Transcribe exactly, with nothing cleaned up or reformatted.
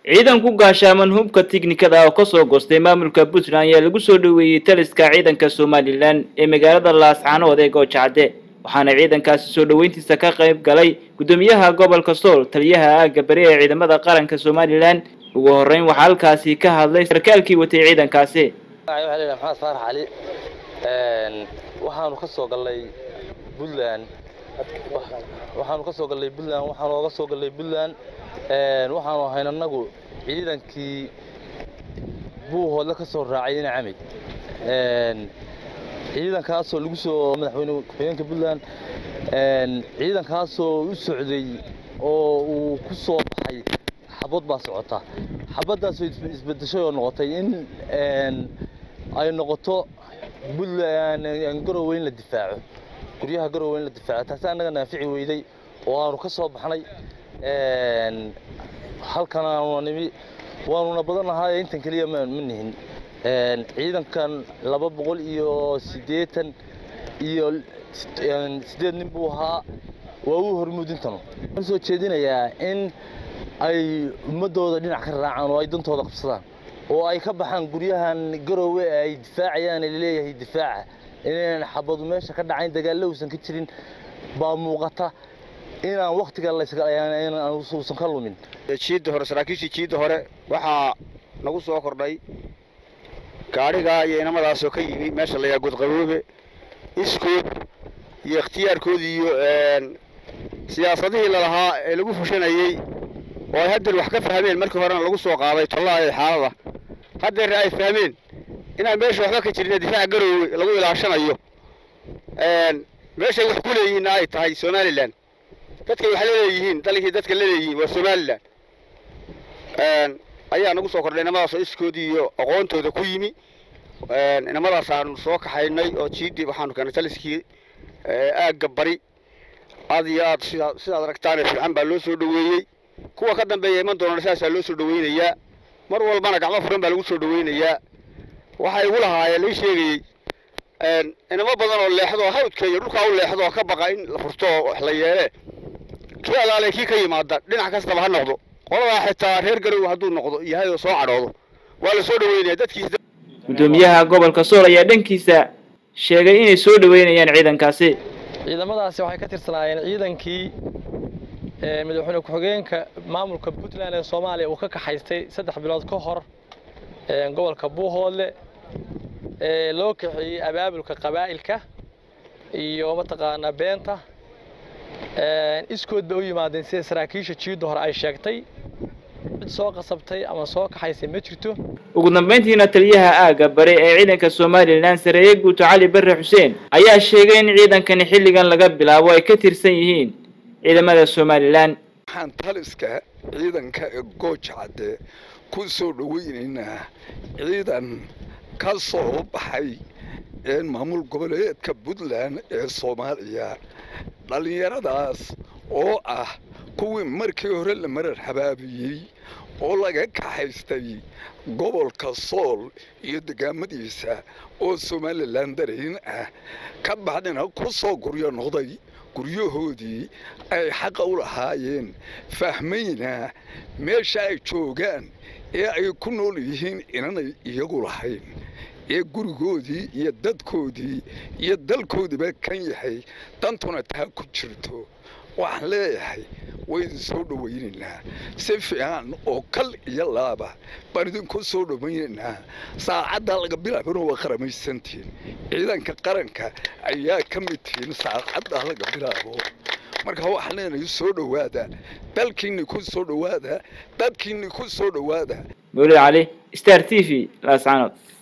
ciidan ku gaashaaman hubka tiknikada oo ka soo goostay maamulka Puntland ayaa lagu soo dhaweeyay taliska ciidanka Somaliland ee magaalada Laascaanood ee Goojacde waxaana ciidankaasi soo dhaweyntiisa ka qayb galay gudoomiyaha gobolka Sool taliyaha aaga bari ee ciidamada qaranka Somaliland ugu horeyn waxa halkaasi ka hadlay sarkaalkii watay ciidankaasi maxamed faarax cali een waxaanu ka soo galay Puntland waxaanu ka soo galay Puntland waxaanu uga soo galay Puntland een waxaanu ahayn anagu ciidankii buuhooda ka soo raacay in camid een ciidankaas oo lagu soo madaxweyne ku-xigeenka Puntland een ciidankaas oo u socday oo uu ku soo baxay xabad baa socota xabadaas oo isbedeshay oo noqotay in een ay noqoto Puntland garowe in la difaaco guryaha garowe in la difaaco taas anaga naafici weyday oo aanu ka soo baxnay een halkan aanu nimi waanu badanahay intan kaliya ma nihin een ciidankan laba boqol iyo siddeetan iyo siddeed nin buu ahaa waa uu hormuudintan soo jeedinayaa in ay ummadooda dhinac ka raacaan oo ay dantooda qabsadaan oo ay ka baxaan guryahan garowe ay difaacayaan leeyahay difaaca inaan xabadu meesha ka dhacayn dagaal uusan ka jirin baa muuqata inaan waqtiga la iska ayaan uusan ka lumin jiid hore saraakiishii jiid hore waxa nagu soo kordhay gaariga iyo inamadaas oo ka yimi meesha la yaaqud qaboobe iskood iyo ikhtiyaarkoodii iyo een siyaasadihii la lahaa ee lagu fushanayay oo hadda wax ka fahmeen markii horena lagu soo qaaday tallaaday xaalada hadda ay fahmeen inaan meesha waxba ka jirin difaac garowe lagu ilaashanayo een meesha wax ku leeyihiin ay tahay Somaliland dadka waxa leeyihiin dalkii dadka leeyihiin waa Somaliland een ayaa nagu soo kordhay inamadaas iskoodii iyo aqoontooda ku yimi een inamadaas aan soo kaxaynay oo jiidii waxaanu keenay taliskii aaga bari aad iyo aad sida aragtaan fiican baa loo soo dhaweeyay kuwa ka dambeeyay iman doona saas loo soo dhaweynayaa mar walbana gacmo furan baa lagu soo dhaweynayaa waxay ugu lahaayeen la sheegay een inama badan oo leexdo hawdka iyo dhulka u leexdo ka baqa in la furto wax la yeelay kii alaale kii ka yimaada dhinac kasta ha noqdo qolada xitaa reer garow haduu noqdo yahay soo cadhoodo waa la soo dhaweynaya dadkiisa gudoomiyaha gobolka Sool ayaa dhankiisa sheegay inay soo dhaweynayaan ciidankaasi ciidamadaasi waxay ka tirsanaayeen ciidankii ee madaxweyne ku-xigeenka maamulka Puntland ee Soomaaliya uu ka kaxaystay saddex bilood ka hor ee gobolka Buuhoodle ee loo kixiyay abaabulka qabaa'ilka iyo mataqaana beenta een iskood bay u yimaadeen sida saraakiisha jiido hore ay sheegtay mid soo qasabtay ama soo kaxaysay ma jirto ugu dambeyntiina taliyaha aaga bari ee ciidanka Somaliland Sareeye Guuto Cali Barre Xuseen ayaa sheegay in ciidankan xilligan laga bilaabo ay ka tirsan yihiin ciidamada Somaliland waxaan taliska ciidanka ee Goojacde ku soo dhaweynayna ciidan ka soo baxay ee maamul goboleedka Puntland ee Soomaaliya dhalinyaradaas oo ah kuwii markii hore la marar habaabiyay oo laga kaxaystay gobolka Sool iyo deegaamadiisa oo Somaliland dareen ah ka baxdina ku soo guryo noqday guryahoodii ay xaq u lahaayeen fahmayna meesha ay joogaan ee ay ku nool yihiin inanay iyagu lahayn ee gurigoodii iyo dadkoodii iyo dalkoodiiba kan yahay dantuna taa ku jirto waxaan leeyahay way soo dhaweynaynaa si fiican oo kal iyo laaba baan idinku soo dhaweynaynaa saacadda laga bilaabo waa qaramaysantiin ciidanka qaranka ayaa ka mid tihiin saacadda laga bilaabo marka waxaan leenahay soo dhawaada dalkiina ku soo dhawaada dadkiina ku soo dhawaada Mawlid Cali Star T V Laascaanood.